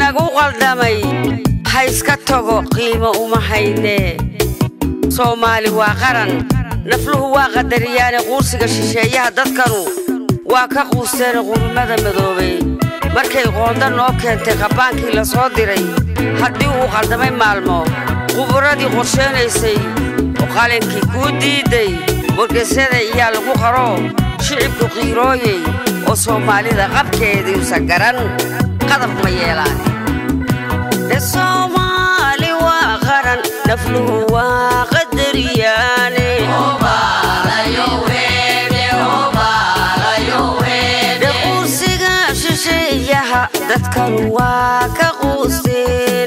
nagu qaldamay ha iska tago qiimo uma hayne Soomaali waa qaran nafluhu waa qadariyaan quursiga shisheeyaha dadkanu waa ka quusteen qurmada madoobay markay qoonda noo keentay qabaankii la soo diray haddii uu qaldamay maalmo quburadii qorsheenaysay oo qalinkii ku diiday wargeysada iyaa lagu qaro shicibku qiirooyay oo Soomaalida qabkeedii u sagaran qadab ma yeelaan Soomaali waa qaran nafluhu waa qadariyaan dadkan waa ka quusteen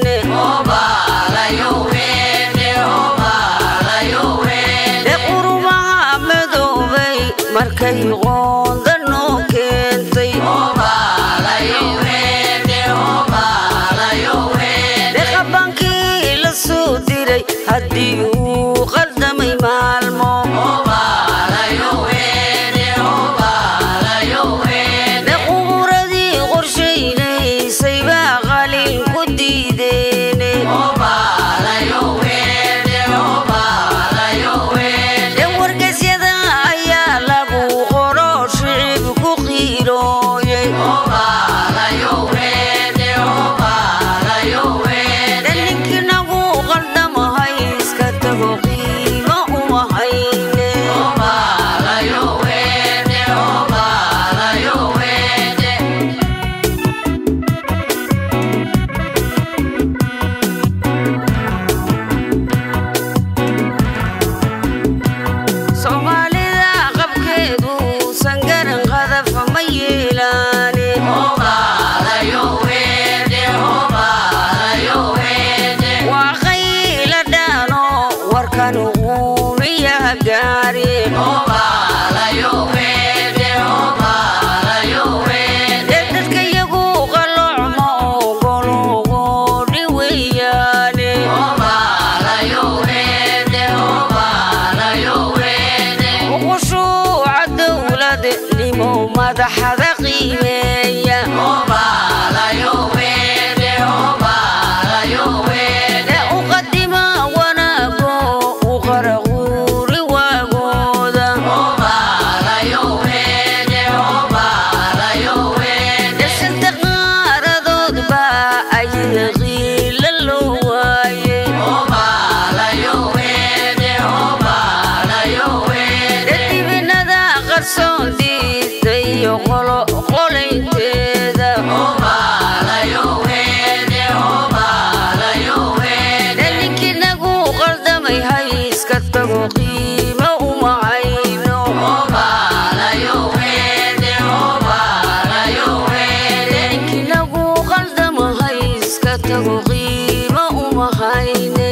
qurumaha madoobay markay qoonda noo keentay qabaankii la soo diray haddii uu qaldamay maalmo madaxda qiimeeya uqadima wanaago u qaraquuri waagooda santa qaaradoodba ayaga qiila loo waaye dibinada qarsoon qolo qoleynteeda ninkii nagu qaldamay ha iska tago qiimo uma hayno ninkii nagu qaldamo ha iska tago qiimo uma hayne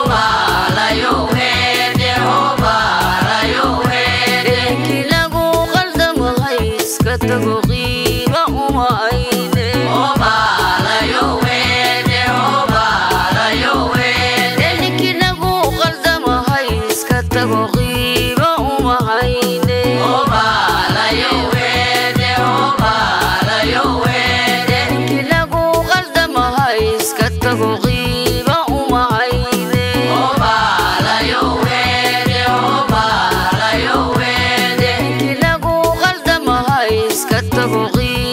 tago qiimo uma hayne ninkii nagu qaldamo ha iska tago qiimo uma hayne ninkii nagu qaldamo ha iska tago qiimo uma hayne ninkii nagu qaldamo ha iska tago qiimo